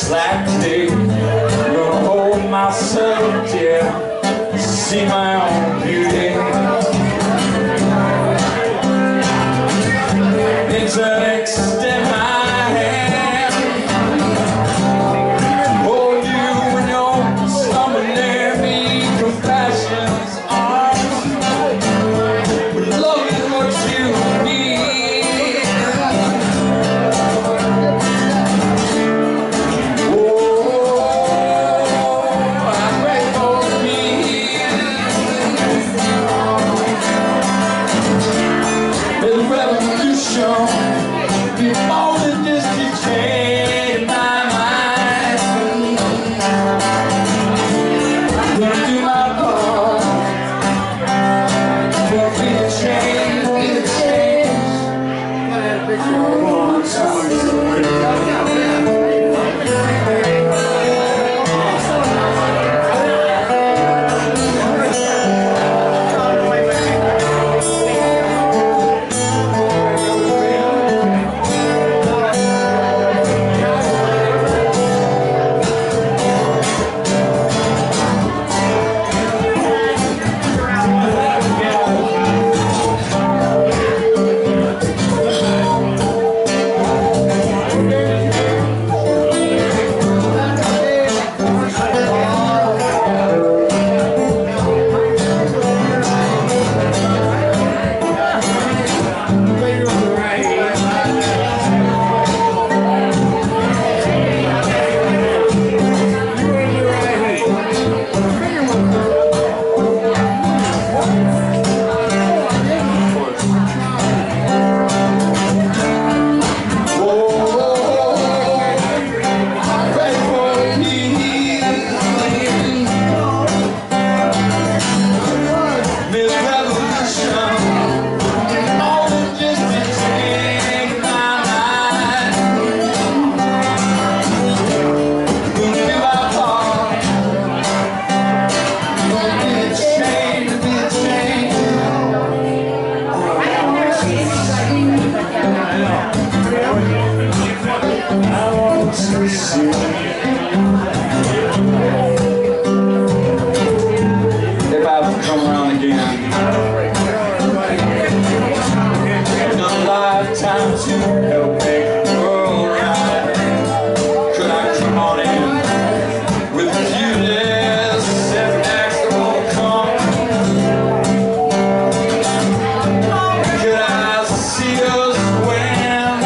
slack today. Gonna hold myself, yeah, see my own beauty. It's an extend my hand, hold you when you're slumbering there, be compassion's arms. But love is what you need. Before the distance changed my mind, gonna do my part, gonna be the change, be the change. If I come around again, another lifetime to help make the world right. Could I come on in with a few less setbacks that won't come? Could I see us win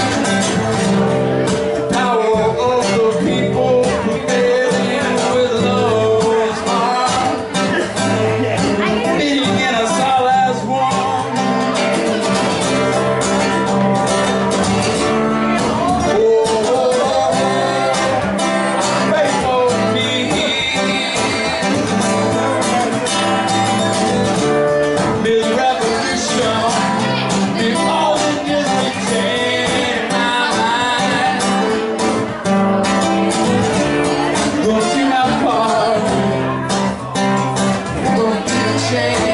the power of the people prevailing with love's heart, meeting in us all as one? Pray for me. This revolution, before the distance changed my mind, gonna see my part, gonna be a change.